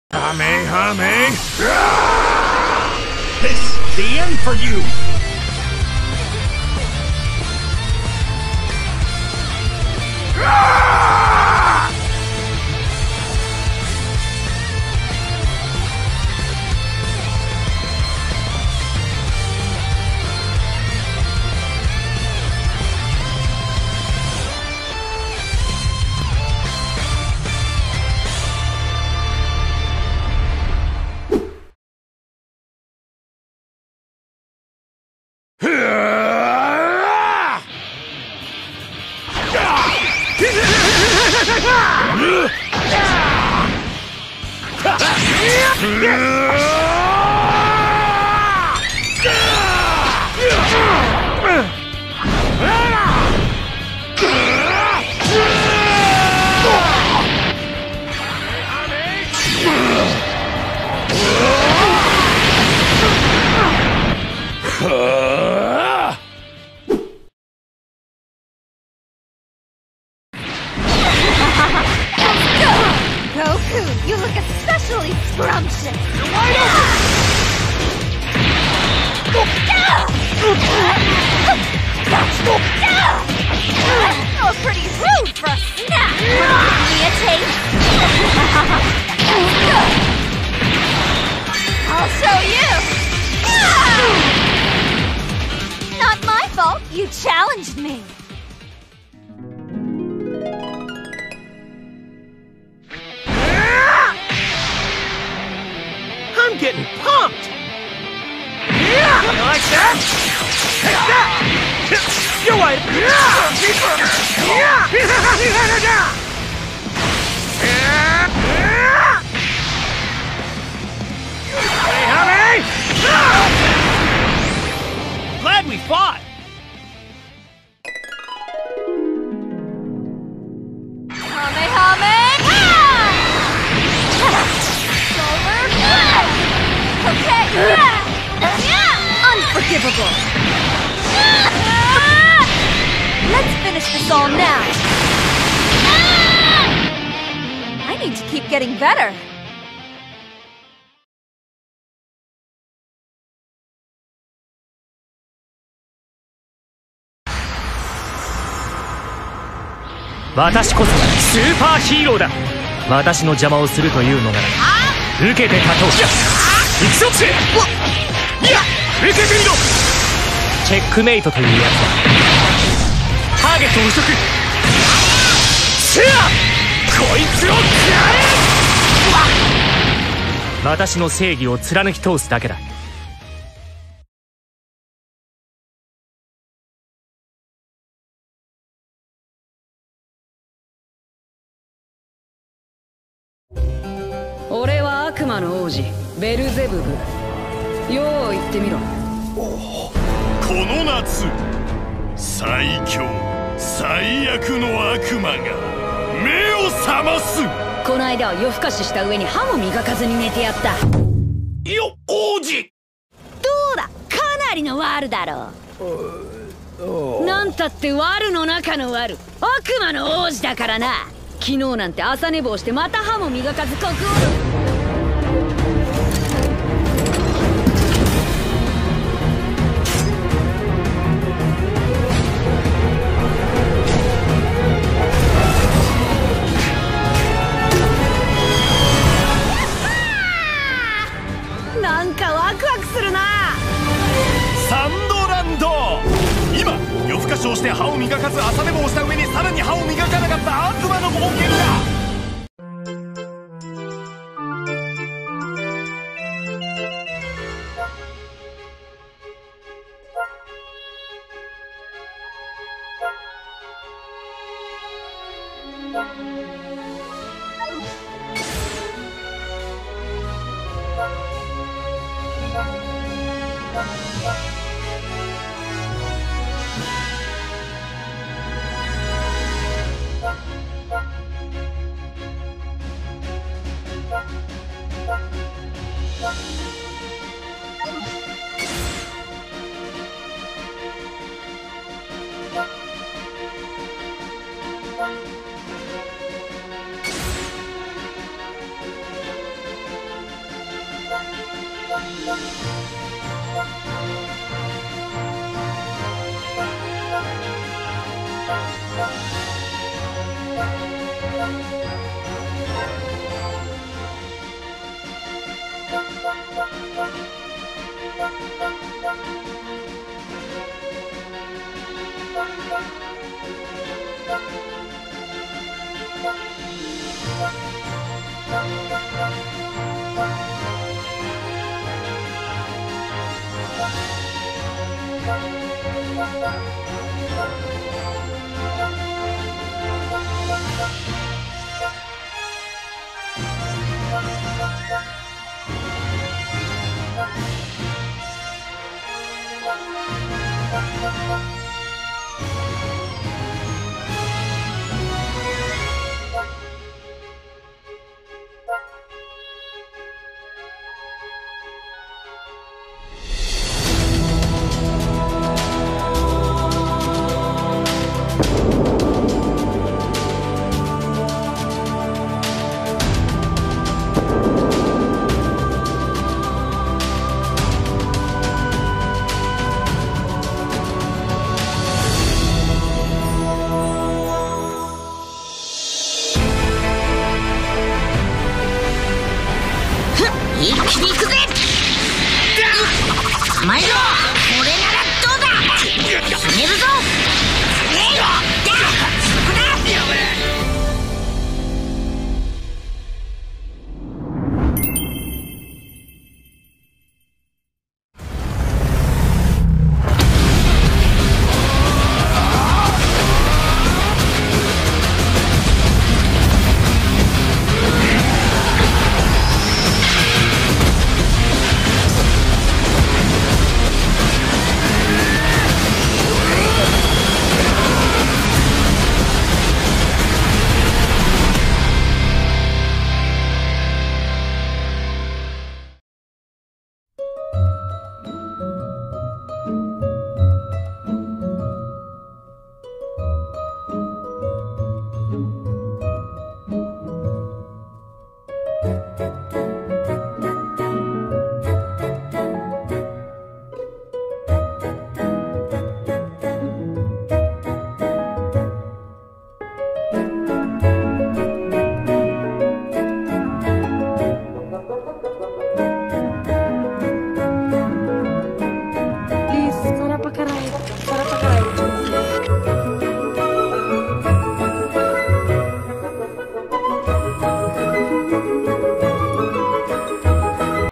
Hame! This the end for you! Goku, you look especially scrumptious! You're wide Oh, pretty rude for a snack! Wanna give me a taste? I'll show you! Not my fault, you challenged me! I'm getting pumped! Yeah! You like that? Take that! You're right! Hey, honey! Glad we fought! Okay! Unforgivable! Let's finish this all now! I need to keep getting better! 私こそがスーパーヒーローだ。私の邪魔をするというのなら受けて立とう。行くぞって。いや、受けてみろ。チェックメイトというやつだ。ターゲットを捕捉。シェア、こいつを食らえ。私の正義を貫き通すだけだ。 俺は悪魔の王子ベルゼブブ。よう言ってみろ。 この夏、最強最悪の悪魔が目を覚ます。 この間は夜更かしした上に歯も磨かずに寝てやった。 よ、王子。 どうだ、かなりのワルだろう。なんたってワルの中のワル、悪魔の王子だからな。昨日なんて朝寝坊してまた歯も磨かずこくおる。なんかワクワクするな。 サンドランド。今夜更かしをして歯を磨かず朝寝坊した上にさらに歯を磨かなかった悪魔の冒険だ。 一気に行くぜ。甘いよ。これならどうだ。決めるぞ。